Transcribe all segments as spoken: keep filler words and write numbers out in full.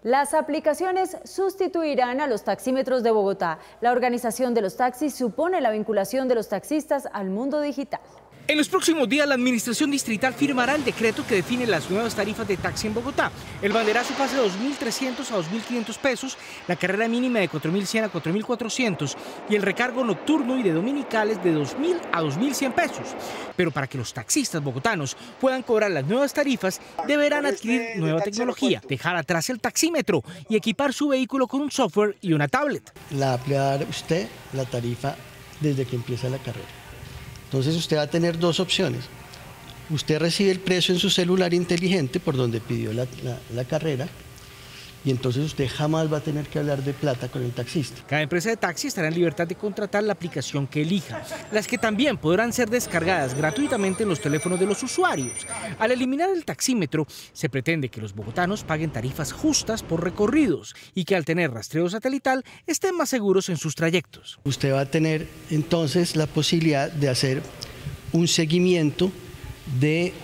Las aplicaciones sustituirán a los taxímetros de Bogotá. La organización de los taxis supone la vinculación de los taxistas al mundo digital. En los próximos días, la Administración Distrital firmará el decreto que define las nuevas tarifas de taxi en Bogotá. El banderazo pasa de dos mil trescientos a dos mil quinientos pesos, la carrera mínima de cuatro mil cien a cuatro mil cuatrocientos y el recargo nocturno y de dominicales de dos mil a dos mil cien pesos. Pero para que los taxistas bogotanos puedan cobrar las nuevas tarifas, deberán adquirir nueva tecnología, dejar atrás el taxímetro y equipar su vehículo con un software y una tablet. La aplica usted la tarifa desde que empieza la carrera. Entonces usted va a tener dos opciones. Usted recibe el precio en su celular inteligente por donde pidió la, la, la carrera y entonces usted jamás va a tener que hablar de plata con el taxista. Cada empresa de taxi estará en libertad de contratar la aplicación que elija, las que también podrán ser descargadas gratuitamente en los teléfonos de los usuarios. Al eliminar el taxímetro, se pretende que los bogotanos paguen tarifas justas por recorridos y que al tener rastreo satelital estén más seguros en sus trayectos. Usted va a tener entonces la posibilidad de hacer un seguimiento de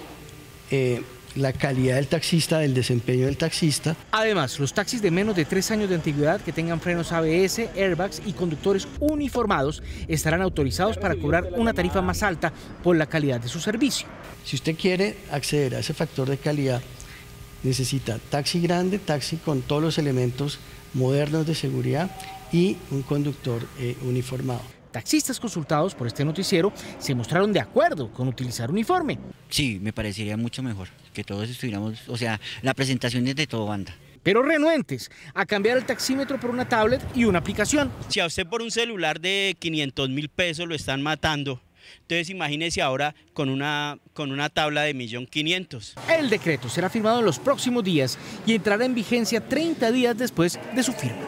eh, la calidad del taxista, del desempeño del taxista. Además, los taxis de menos de tres años de antigüedad que tengan frenos A B S, airbags y conductores uniformados estarán autorizados para cobrar una tarifa más alta por la calidad de su servicio. Si usted quiere acceder a ese factor de calidad, necesita taxi grande, taxi con todos los elementos modernos de seguridad y un conductor eh, uniformado. Taxistas consultados por este noticiero se mostraron de acuerdo con utilizar uniforme. Sí, me parecería mucho mejor que todos estuviéramos, o sea, la presentación es de todo banda. Pero renuentes a cambiar el taxímetro por una tablet y una aplicación. Si a usted por un celular de quinientos mil pesos lo están matando, entonces imagínese ahora con una, con una tabla de un millón quinientos mil. El decreto será firmado en los próximos días y entrará en vigencia treinta días después de su firma.